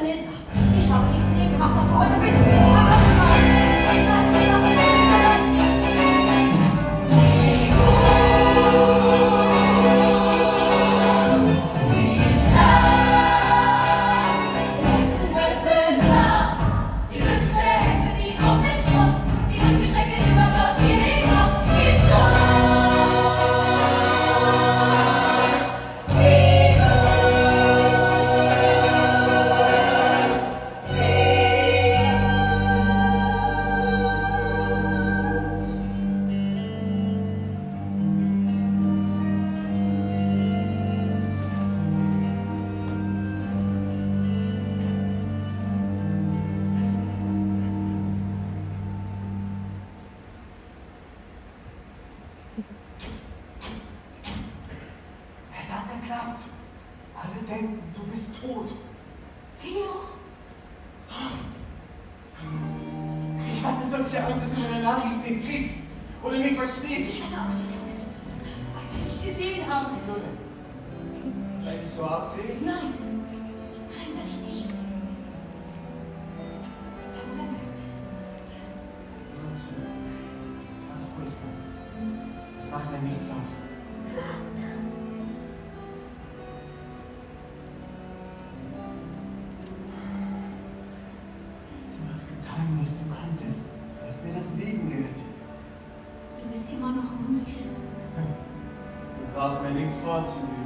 Linda, ich habe dich zu dem gemacht, was du heute bist. Alle denken, du bist tot. Theo? Ich hatte solche Angst, dass du meine Nachrichten nicht kriegst oder nicht verstehst. Ich hatte Angst, als ich dich gesehen habe. Wieso denn? Weil ich so aussehe? Nein, dass ich dich... So lange... Nur zu. Fast ruhig. Das macht mir nichts aus. Was du konntest. Du hast mir das Leben gerettet. Du bist immer noch wunderschön. Du brauchst mir nichts vorzulegen.